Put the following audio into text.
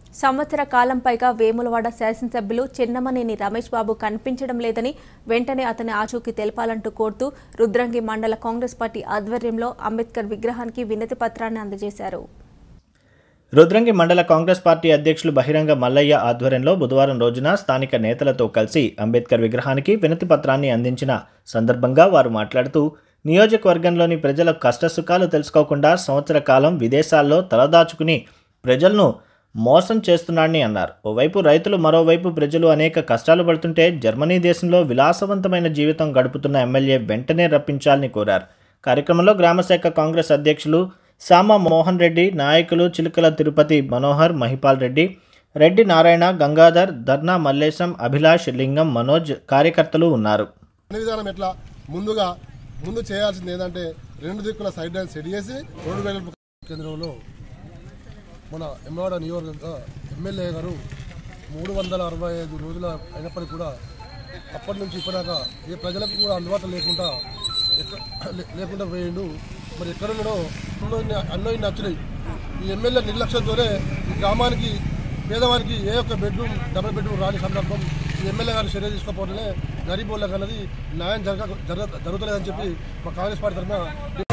సంవత్సర కాలం పైగా వేములవాడ శాసనసభ్యులు చెన్నమనేని రమేష్ బాబు కనిపించడం లేదని వెంటనే అతని ఆచూకీ తెలపాలంటూ కోరుతూ రుద్రంగి మండల కాంగ్రెస్ పార్టీ ఆధ్వర్యంలో అంబేద్కర్ విగ్రహానికి వినతి పత్రాన్ని అందజేశారు. రుద్రంగి మండల కాంగ్రెస్ పార్టీ అధ్యక్షులు బహిరంగ మల్లయ్య ఆధ్వర్యంలో బుధవారం రోజున స్థానిక నేతలతో కలిసి అంబేద్కర్ విగ్రహానికి వినతి పత్రాన్ని అందించిన సందర్భంగా వారు మాట్లాడుతూ నియోజకవర్గంలోని ప్రజల కష్టసుఖాలు తెలుసుకోకుండా సంవత్సర కాలం విదేశాల్లో తలదాచుకుని ప్రజలను మోసం చేస్తున్నాడని అన్నారు. ఓవైపు రైతులు, మరోవైపు ప్రజలు అనేక కష్టాలు పడుతుంటే జర్మనీ దేశంలో విలాసవంతమైన జీవితం గడుపుతున్న ఎమ్మెల్యే వెంటనే రప్పించాలని కోరారు. కార్యక్రమంలో గ్రామశాఖ కాంగ్రెస్ అధ్యక్షులు శ్యామ మోహన్ రెడ్డి, నాయకులు చిలుకల తిరుపతి మనోహర్, మహిపాల్ రెడ్డి, రెడ్డి నారాయణ, గంగాధర్, ధర్నా మల్లేశం, అభిలాష్, లింగం, మనోజ్ కార్యకర్తలు ఉన్నారు. ముందు చేయాల్సింది ఏంటంటే 2 దిక్కుల సైడ్ లైన్ సెట్ చేసి రోడ్డు వెడల్పు కేంద్రంలో మన ఎమ్మవాడ నియోజకవర్గ ఎమ్మెల్యే గారు 365 రోజుల అయినప్పటికీ కూడా అప్పటి నుంచి ఇప్పటిదాకా ఏ ప్రజలకు కూడా అందుబాటులో లేకుండా పోయిండు. మరి ఎక్కడున్నాడో అన్నో నచ్చినాయి. ఈ ఎమ్మెల్యే నిర్లక్ష్యంతోనే ఈ గ్రామానికి పేదవారికి ఏ ఒక్క బెడ్రూమ్, డబుల్ బెడ్రూమ్ రాని సందర్భం ఈ ఎమ్మెల్యే గారు చర్య తీసుకోకపోవడమే గరీబ్ వాళ్ళకి అన్నది న్యాయం జరుగుతలేదని చెప్పి మా కాంగ్రెస్ పార్టీ తరఫున